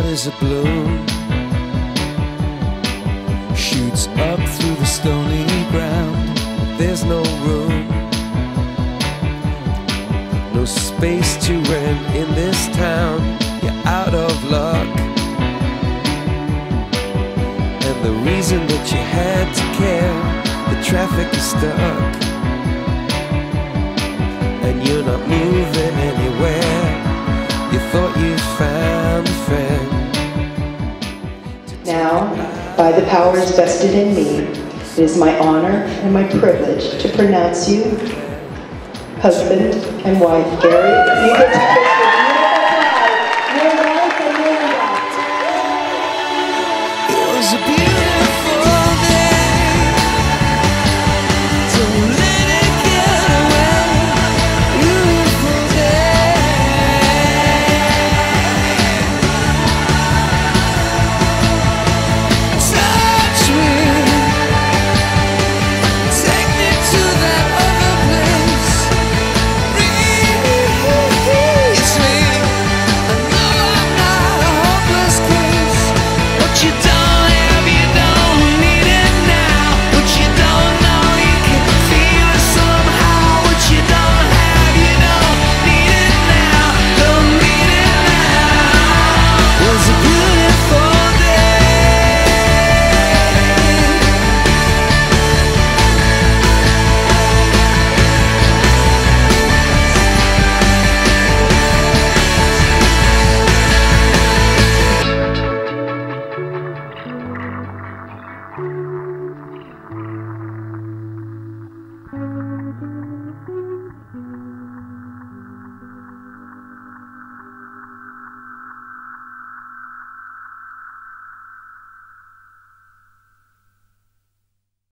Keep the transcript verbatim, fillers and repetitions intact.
is a bloom, shoots up through the stony ground. There's no room, no space to rent in this town. You're out of luck, and the reason that you had to care, the traffic is stuck, and you're not moving anywhere. You thought you'd found a friend. Now, by the powers vested in me, it is my honor and my privilege to pronounce you husband and wife. Gary, you get to